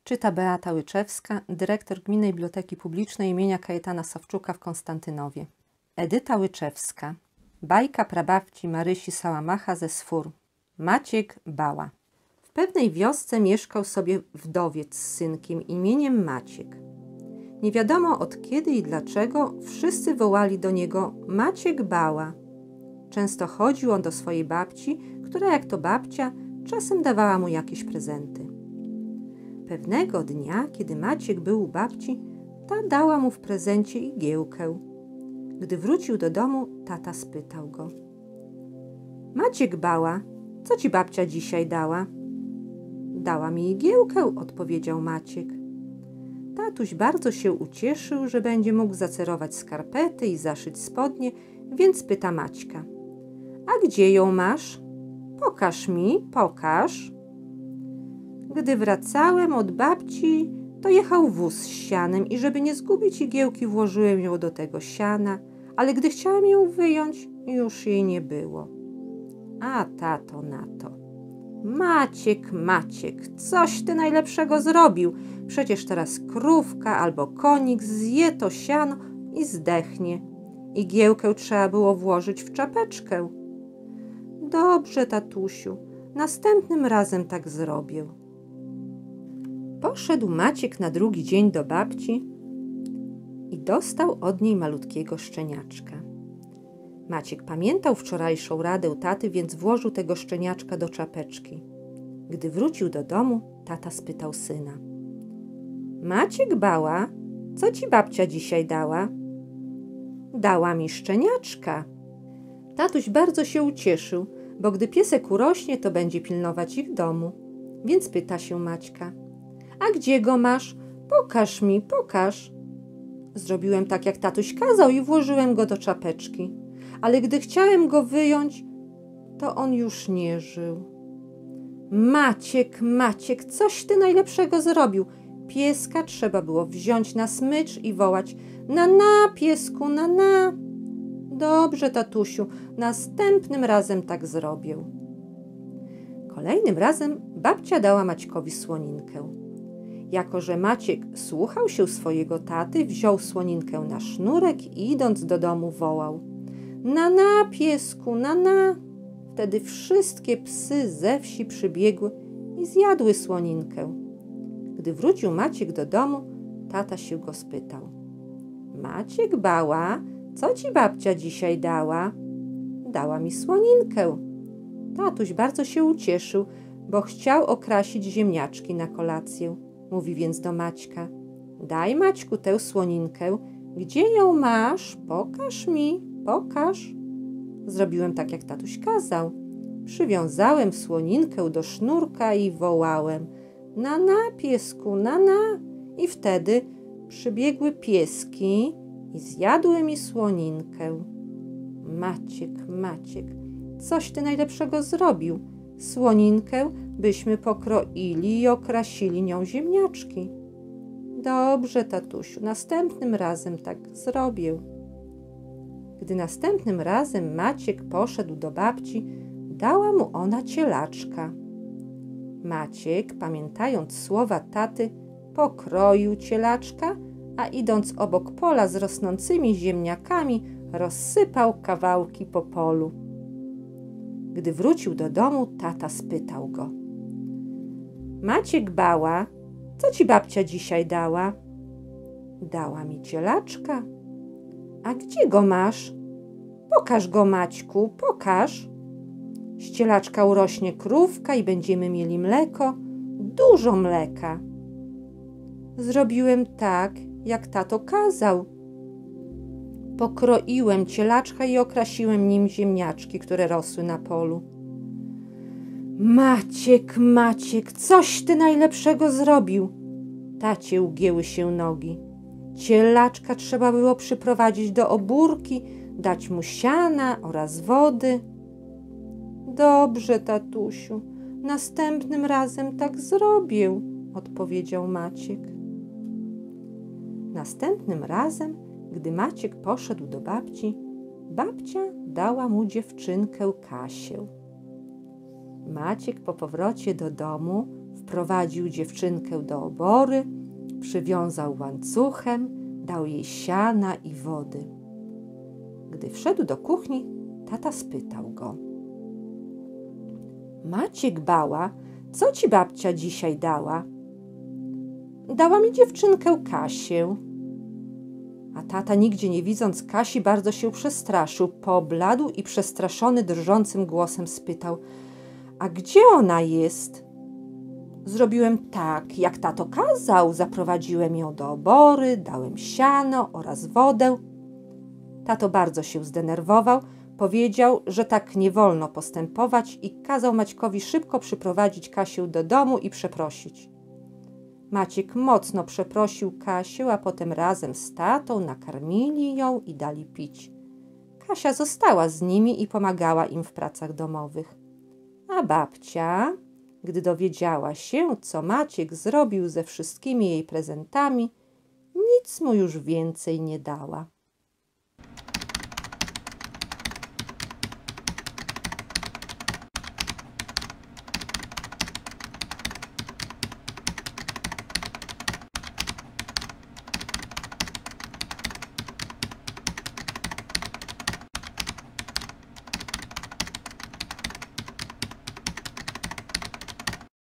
Czyta Beata Łyczewska, dyrektor Gminnej Biblioteki Publicznej imienia Kajetana Sawczuka w Konstantynowie. Edyta Łyczewska. Bajka prababci Marysi Sałamacha ze Sfór. Maciek Bała. W pewnej wiosce mieszkał sobie wdowiec z synkiem imieniem Maciek. Nie wiadomo od kiedy i dlaczego wszyscy wołali do niego Maciek Bała. Często chodził on do swojej babci, która jak to babcia czasem dawała mu jakieś prezenty. Pewnego dnia, kiedy Maciek był u babci, ta dała mu w prezencie igiełkę. Gdy wrócił do domu, tata spytał go: Maciek Bała, co ci babcia dzisiaj dała? Dała mi igiełkę, odpowiedział Maciek. Tatuś bardzo się ucieszył, że będzie mógł zacerować skarpety i zaszyć spodnie, więc pyta Maćka: a gdzie ją masz? Pokaż mi, pokaż. Gdy wracałem od babci, to jechał wóz z sianem i żeby nie zgubić igiełki, włożyłem ją do tego siana, ale gdy chciałem ją wyjąć, już jej nie było. A tato na to: Maciek, coś ty najlepszego zrobił. Przecież teraz krówka albo konik zje to siano i zdechnie. Igiełkę trzeba było włożyć w czapeczkę. Dobrze, tatusiu, następnym razem tak zrobię. Poszedł Maciek na drugi dzień do babci i dostał od niej malutkiego szczeniaczka. Maciek pamiętał wczorajszą radę taty, więc włożył tego szczeniaczka do czapeczki. Gdy wrócił do domu, tata spytał syna: Maciek Bała, co ci babcia dzisiaj dała? Dała mi szczeniaczka. Tatuś bardzo się ucieszył, bo gdy piesek urośnie, to będzie pilnować ich domu. Więc pyta się Maćka: a gdzie go masz? Pokaż mi, pokaż. Zrobiłem tak, jak tatuś kazał i włożyłem go do czapeczki. Ale gdy chciałem go wyjąć, to on już nie żył. Maciek, coś ty najlepszego zrobił. Pieska trzeba było wziąć na smycz i wołać: na, piesku, na. Dobrze, tatusiu, następnym razem tak zrobię. Kolejnym razem babcia dała Maćkowi słoninkę. Jako że Maciek słuchał się swojego taty, wziął słoninkę na sznurek i idąc do domu wołał: na, piesku, na. Wtedy wszystkie psy ze wsi przybiegły i zjadły słoninkę. Gdy wrócił Maciek do domu, tata się go spytał: Maciek Bała, co ci babcia dzisiaj dała? Dała mi słoninkę. Tatuś bardzo się ucieszył, bo chciał okrasić ziemniaczki na kolację. Mówi więc do Maćka: daj, Maćku, tę słoninkę. Gdzie ją masz? Pokaż mi, pokaż. Zrobiłem tak, jak tatuś kazał. Przywiązałem słoninkę do sznurka i wołałem: na, piesku, na. I wtedy przybiegły pieski i zjadły mi słoninkę. Maciek, coś ty najlepszego zrobił. Słoninkę byśmy pokroili i okrasili nią ziemniaczki. Dobrze, tatusiu, następnym razem tak zrobię. Gdy następnym razem Maciek poszedł do babci, dała mu ona cielaczka. Maciek, pamiętając słowa taty, pokroił cielaczka, a idąc obok pola z rosnącymi ziemniakami, rozsypał kawałki po polu. Gdy wrócił do domu, tata spytał go: Maciek Bała, co ci babcia dzisiaj dała? Dała mi cielaczka. A gdzie go masz? Pokaż go, Maćku, pokaż. Z cielaczka urośnie krówka i będziemy mieli mleko, dużo mleka. Zrobiłem tak, jak tato kazał. Pokroiłem cielaczka i okrasiłem nim ziemniaczki, które rosły na polu. Maciek, coś ty najlepszego zrobił. Tacie ugięły się nogi. Cielaczka trzeba było przyprowadzić do obórki, dać mu siana oraz wody. Dobrze, tatusiu, następnym razem tak zrobię, odpowiedział Maciek. Następnym razem, gdy Maciek poszedł do babci, babcia dała mu dziewczynkę Kasię. Maciek po powrocie do domu w Wprowadził dziewczynkę do obory, przywiązał łańcuchem, dał jej siana i wody. Gdy wszedł do kuchni, tata spytał go: Maciek bała, co ci babcia dzisiaj dała? Dała mi dziewczynkę Kasię. A tata, nigdzie nie widząc Kasi, bardzo się przestraszył, pobladł i przestraszony, drżącym głosem spytał: a gdzie ona jest? Zrobiłem tak, jak tato kazał, zaprowadziłem ją do obory, dałem siano oraz wodę. Tato bardzo się zdenerwował, powiedział, że tak nie wolno postępować i kazał Maćkowi szybko przyprowadzić Kasię do domu i przeprosić. Maciek mocno przeprosił Kasię, a potem razem z tatą nakarmili ją i dali pić. Kasia została z nimi i pomagała im w pracach domowych. A babcia, gdy dowiedziała się, co Maciek zrobił ze wszystkimi jej prezentami, nic mu już więcej nie dała.